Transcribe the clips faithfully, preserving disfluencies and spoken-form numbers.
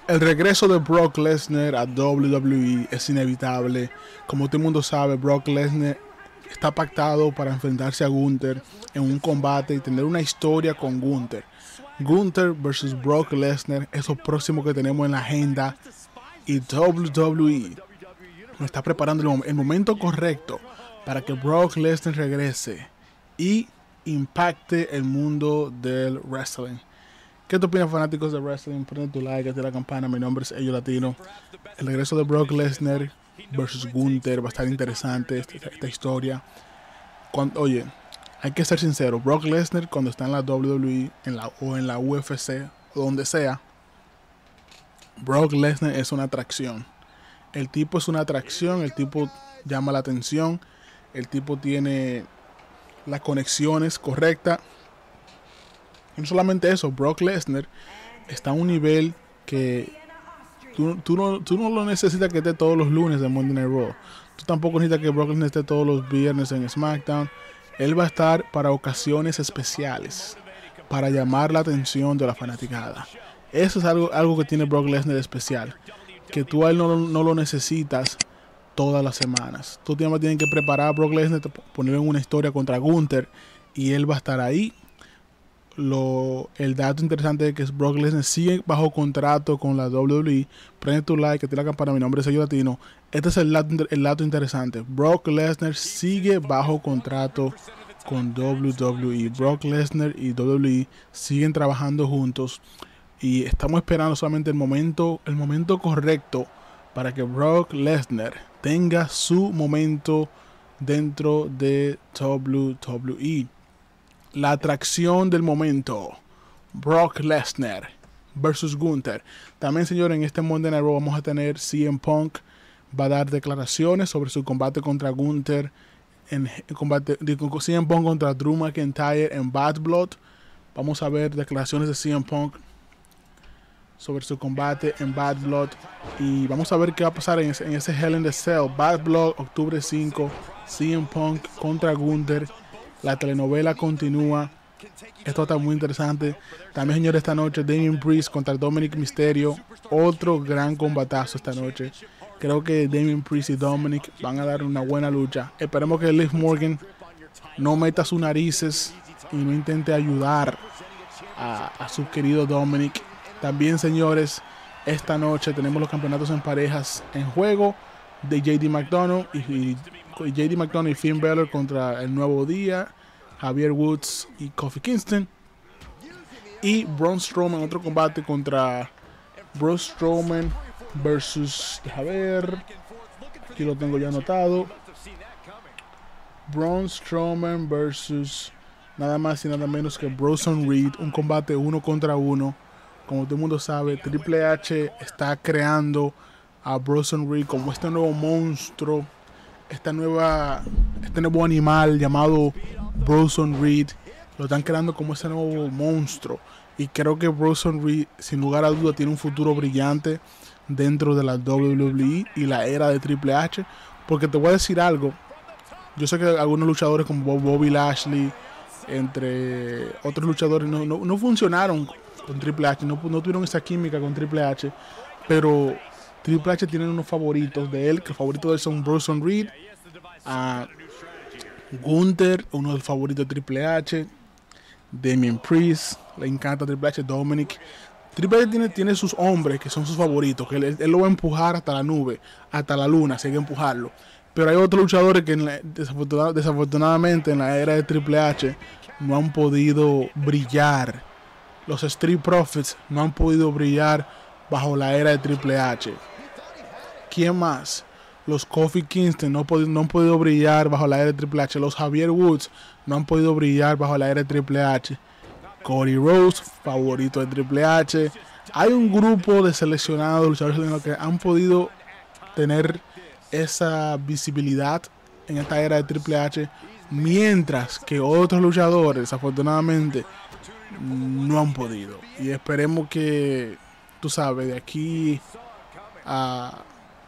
El regreso de Brock Lesnar a W W E es inevitable. Como todo el mundo sabe, Brock Lesnar está pactado para enfrentarse a Gunther en un combate y tener una historia con Gunther. Gunther versus Brock Lesnar es lo próximo que tenemos en la agenda y W W E nos está preparando el momento correcto para que Brock Lesnar regrese y impacte el mundo del wrestling. ¿Qué te opinas, fanáticos de wrestling? Prende tu like, hazte la campana. Mi nombre es Ello Latino. El regreso de Brock Lesnar versus Gunther va a estar interesante esta, esta historia. Cuando, oye, hay que ser sincero. Brock Lesnar, cuando está en la W W E en la, o en la U F C o donde sea, Brock Lesnar es una atracción. El tipo es una atracción. El tipo llama la atención. El tipo tiene las conexiones correctas. Y no solamente eso, Brock Lesnar está a un nivel que tú, tú, no, tú no lo necesitas que esté todos los lunes en Monday Night Raw. Tú tampoco necesitas que Brock Lesnar esté todos los viernes en SmackDown. Él va a estar para ocasiones especiales, para llamar la atención de la fanaticada. Eso es algo, algo que tiene Brock Lesnar especial, que tú a él no, no lo necesitas todas las semanas. Tú tienes que preparar a Brock Lesnar, ponerlo en una historia contra Gunther y él va a estar ahí. Lo, el dato interesante es que Brock Lesnar sigue bajo contrato con la W W E. Prende tu like, activa la campana. Mi nombre es Ello Latino. Este es el dato, el dato interesante. Brock Lesnar sigue bajo contrato con W W E. Brock Lesnar y W W E siguen trabajando juntos y estamos esperando solamente el momento, el momento correcto para que Brock Lesnar tenga su momento dentro de W W E. La atracción del momento, Brock Lesnar versus Gunther. También, señores, en este Monday Night Raw vamos a tener C M Punk. Va a dar declaraciones sobre su combate contra Gunther. En combate, digo, C M Punk contra Drew McIntyre en Bad Blood. Vamos a ver declaraciones de C M Punk sobre su combate en Bad Blood. Y vamos a ver qué va a pasar en ese, en ese Hell in the Cell. Bad Blood, octubre cinco. C M Punk contra Gunther. La telenovela continúa. Esto está muy interesante. También, señores, esta noche Damian Priest contra Dominic Mysterio. Otro gran combatazo esta noche. Creo que Damian Priest y Dominic van a dar una buena lucha. Esperemos que Liv Morgan no meta sus narices y no intente ayudar a, a su querido Dominic. También, señores, esta noche tenemos los campeonatos en parejas en juego de J D McDonald y, y J D McDonald y Finn Balor contra El Nuevo Día, Javier Woods y Kofi Kingston. Y Braun Strowman, otro combate contra Braun Strowman versus, deja ver, aquí lo tengo ya anotado. Braun Strowman versus nada más y nada menos que Bronson Reed, un combate uno contra uno. Como todo el mundo sabe, Triple H está creando a Bronson Reed como este nuevo monstruo, esta nueva, este nuevo animal llamado Bronson Reed. Lo están creando como ese nuevo monstruo. Y creo que Bronson Reed, sin lugar a duda, tiene un futuro brillante dentro de la W W E y la era de Triple H. Porque te voy a decir algo. Yo sé que algunos luchadores como Bobby Lashley, entre otros luchadores, no, no, no funcionaron con Triple H. No, no tuvieron esa química con Triple H. Pero Triple H tiene unos favoritos de él, que los favoritos de él son Bronson Reed, a Gunther, uno de los favoritos de Triple H, Damian Priest, le encanta Triple H, Dominic. Triple H tiene, tiene sus hombres que son sus favoritos, que él, él lo va a empujar hasta la nube, hasta la luna, si hay que empujarlo. Pero hay otros luchadores que en la, desafortunad, desafortunadamente en la era de Triple H no han podido brillar. Los Street Profits no han podido brillar bajo la era de Triple H. ¿Quién más? Los Kofi Kingston no, no han podido brillar bajo la era de Triple H. Los Javier Woods no han podido brillar bajo la era de Triple H. Cody Rhodes, favorito de Triple H. Hay un grupo de seleccionados luchadores que han podido tener esa visibilidad en esta era de Triple H, mientras que otros luchadores, desafortunadamente, no han podido. Y esperemos que, tú sabes, de aquí a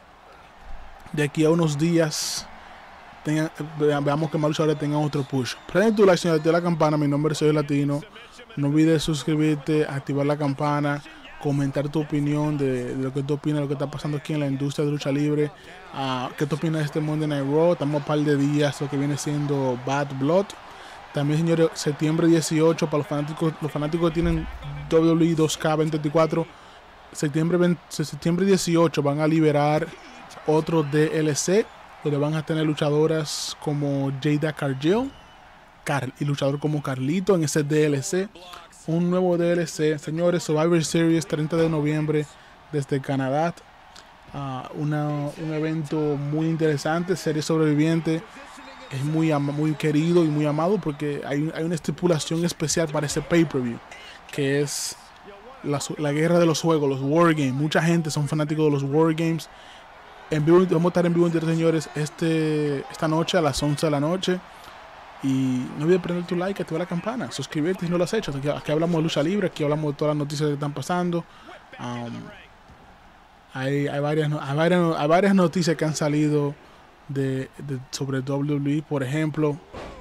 de aquí a unos días tengan, veamos que más luchadores tengan otro push. Prende tu like, señor, activa la campana. Mi nombre es Ello Latino. No olvides suscribirte, activar la campana comentar tu opinión de, de lo que tú opinas de lo que está pasando aquí en la industria de lucha libre. Uh, ¿Qué tú opinas de este Monday Night Raw? Estamos a un par de días lo que viene siendo Bad Blood. También, señores, septiembre dieciocho, para los fanáticos, los fanáticos que tienen W W E dos K veinte veinticuatro, septiembre, veinte, septiembre dieciocho van a liberar otro D L C, donde van a tener luchadoras como Jada Cargill Car y luchador como Carlito en ese D L C. Un nuevo D L C, señores, Survivor Series, treinta de noviembre, desde Canadá. Uh, una, un evento muy interesante, serie sobreviviente. Es muy, muy querido y muy amado porque hay, hay una estipulación especial para ese pay-per-view, que es la, la guerra de los juegos, los Wargames. Mucha gente son fanáticos de los Wargames. En vivo, vamos a estar en vivo en directo, señores, este, esta noche a las once de la noche. Y no olvides prender tu like, activar la campana, suscribirte si no lo has hecho. Aquí, aquí hablamos de lucha libre, aquí hablamos de todas las noticias que están pasando. Um, hay, hay, varias, hay, varias, hay varias noticias que han salido de, de, sobre W W E. Por ejemplo,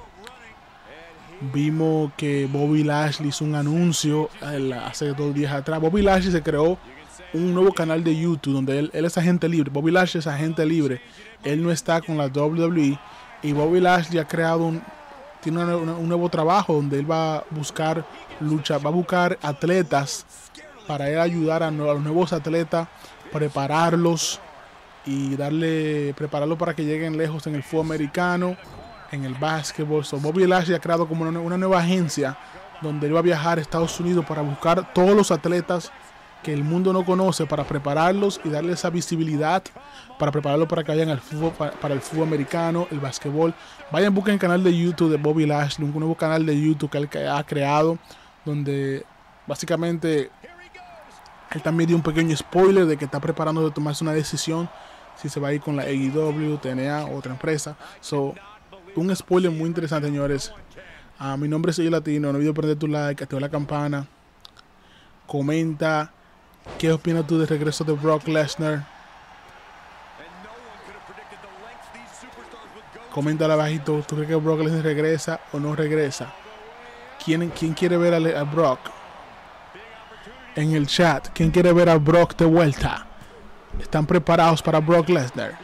vimos que Bobby Lashley hizo un anuncio hace dos días atrás. Bobby Lashley se creó un nuevo canal de YouTube donde él, él es agente libre. Bobby Lashley es agente libre. Él no está con la W W E. Y Bobby Lashley ha creado un... tiene una, una, un nuevo trabajo donde él va a buscar lucha, va a buscar atletas para él ayudar a, a los nuevos atletas, prepararlos y darle, prepararlos para que lleguen lejos en el fútbol americano, en el básquetbol. So, Bobby Lashley ha creado como una, una nueva agencia donde él va a viajar a Estados Unidos para buscar todos los atletas que el mundo no conoce, para prepararlos y darle esa visibilidad, para prepararlos para que vayan al fútbol, para, para el fútbol americano, el básquetbol. Vayan, busquen el canal de YouTube de Bobby Lashley, un nuevo canal de YouTube que él ha creado, donde básicamente él también dio un pequeño spoiler de que está preparando de tomarse una decisión si se va a ir con la A E W, T N A o otra empresa. So, un spoiler muy interesante, señores. Uh, mi nombre es Soy Latino. No olvides prender tu like, activar la campana, comenta. ¿Qué opinas tú del regreso de Brock Lesnar? Comenta abajito. ¿Tú crees que Brock Lesnar regresa o no regresa? ¿Quién, quién quiere ver a, a Brock? En el chat, ¿quién quiere ver a Brock de vuelta? ¿Están preparados para Brock Lesnar?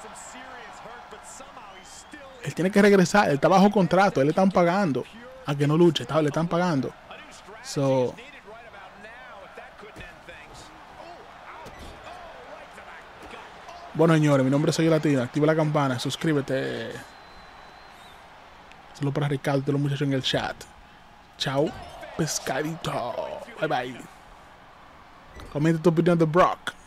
Él tiene que regresar. Él está bajo contrato. Él le están pagando. A que no luche. Le están pagando. So... Bueno, señores, mi nombre es Soy Latino. Activa la campana, suscríbete. Solo para Ricardo y todos los muchachos en el chat. Chao, pescadito. Bye bye. Comenta tu opinión de Brock.